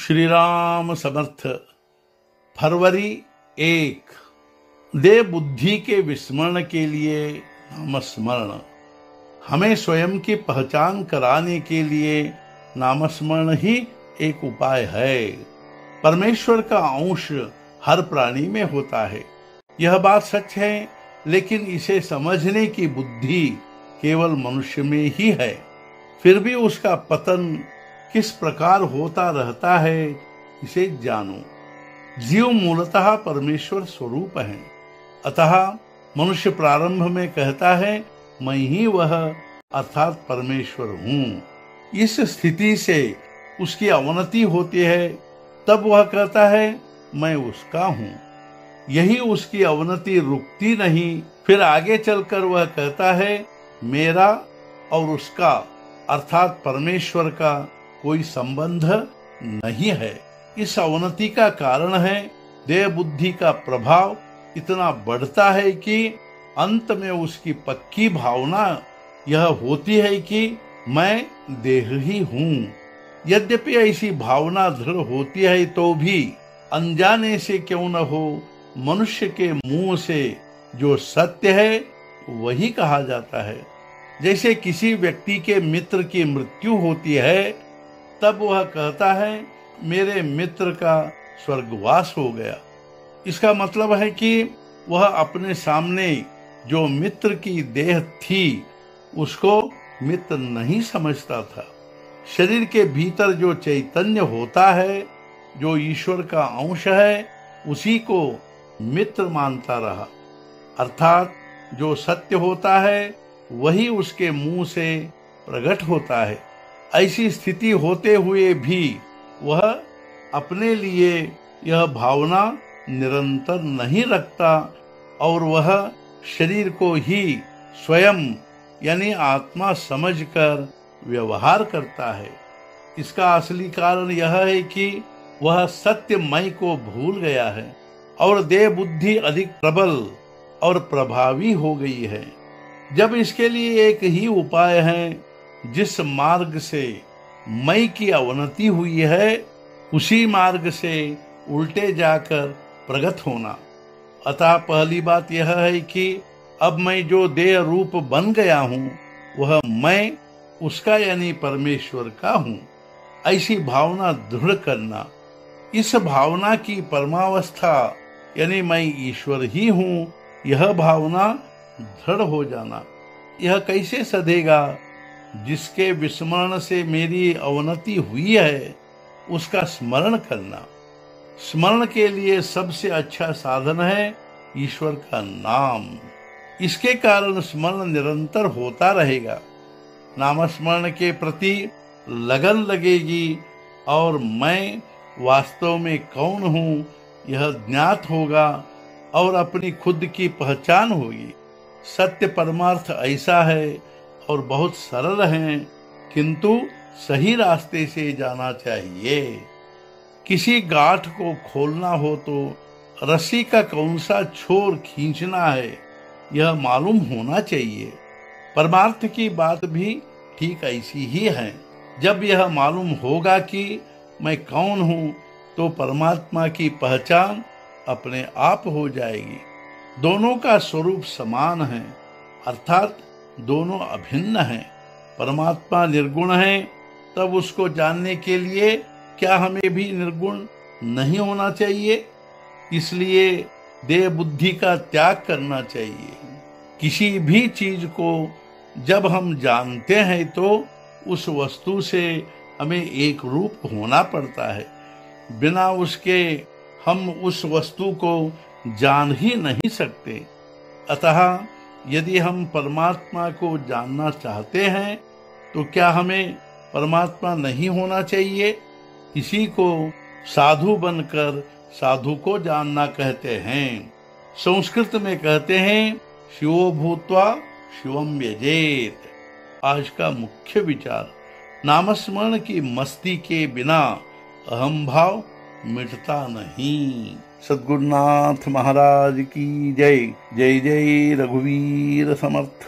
श्री राम समर्थ। फरवरी 1। दे बुद्धि के विस्मरण के लिए नामस्मरण। हमें स्वयं की पहचान कराने के लिए नामस्मरण ही एक उपाय है। परमेश्वर का अंश हर प्राणी में होता है, यह बात सच है, लेकिन इसे समझने की बुद्धि केवल मनुष्य में ही है। फिर भी उसका पतन किस प्रकार होता रहता है, इसे जानो। जीव मूलतः परमेश्वर स्वरूप है, अतः मनुष्य प्रारंभ में कहता है मैं ही वह अर्थात परमेश्वर हूँ। इस स्थिति से उसकी अवनति होती है, तब वह कहता है मैं उसका हूँ। यही उसकी अवनति रुकती नहीं, फिर आगे चलकर वह कहता है मेरा और उसका अर्थात परमेश्वर का कोई संबंध नहीं है। इस अवनति का कारण है देह बुद्धि का प्रभाव इतना बढ़ता है कि अंत में उसकी पक्की भावना यह होती है कि मैं देह ही हूँ। यद्यपि ऐसी भावना दृढ़ होती है तो भी अनजाने से क्यों न हो, मनुष्य के मुंह से जो सत्य है वही कहा जाता है। जैसे किसी व्यक्ति के मित्र की मृत्यु होती है, तब वह कहता है मेरे मित्र का स्वर्गवास हो गया। इसका मतलब है कि वह अपने सामने जो मित्र की देह थी उसको मित्र नहीं समझता था। शरीर के भीतर जो चैतन्य होता है, जो ईश्वर का अंश है, उसी को मित्र मानता रहा। अर्थात जो सत्य होता है वही उसके मुंह से प्रकट होता है। ऐसी स्थिति होते हुए भी वह अपने लिए यह भावना निरंतर नहीं रखता और वह शरीर को ही स्वयं यानी आत्मा समझकर व्यवहार करता है। इसका असली कारण यह है कि वह सत्य मय को भूल गया है और देह बुद्धि अधिक प्रबल और प्रभावी हो गई है। जब इसके लिए एक ही उपाय है, जिस मार्ग से मय की अवनति हुई है उसी मार्ग से उल्टे जाकर प्रगट होना। अतः पहली बात यह है कि अब मैं जो देह रूप बन गया हूँ वह मैं उसका यानी परमेश्वर का हूँ, ऐसी भावना दृढ़ करना। इस भावना की परमावस्था यानी मैं ईश्वर ही हूँ, यह भावना दृढ़ हो जाना। यह कैसे सधेगा? जिसके विस्मरण से मेरी अवनति हुई है उसका स्मरण करना। स्मरण के लिए सबसे अच्छा साधन है ईश्वर का नाम। इसके कारण स्मरण निरंतर होता रहेगा। नामस्मरण के प्रति लगन लगेगी और मैं वास्तव में कौन हूँ यह ज्ञात होगा और अपनी खुद की पहचान होगी। सत्य परमार्थ ऐसा है और बहुत सरल है, किंतु सही रास्ते से जाना चाहिए। किसी गांठ को खोलना हो तो रस्सी का कौन सा छोर खींचना है यह मालूम होना चाहिए। परमार्थ की बात भी ठीक ऐसी ही है। जब यह मालूम होगा कि मैं कौन हूँ तो परमात्मा की पहचान अपने आप हो जाएगी। दोनों का स्वरूप समान है, अर्थात दोनों अभिन्न हैं। परमात्मा निर्गुण है, तब उसको जानने के लिए क्या हमें भी निर्गुण नहीं होना चाहिए? इसलिए देह बुद्धि का त्याग करना चाहिए। किसी भी चीज को जब हम जानते हैं तो उस वस्तु से हमें एक रूप होना पड़ता है। बिना उसके हम उस वस्तु को जान ही नहीं सकते। अतः यदि हम परमात्मा को जानना चाहते हैं तो क्या हमें परमात्मा नहीं होना चाहिए? इसी को साधु बनकर साधु को जानना कहते हैं। संस्कृत में कहते हैं शिवो भूत्वा शिवम यजेत। आज का मुख्य विचार, नामस्मरण की मस्ती के बिना अहम भाव मिटता नहीं। सद्गुरुनाथ महाराज की जय। जय जय रघुवीर समर्थ।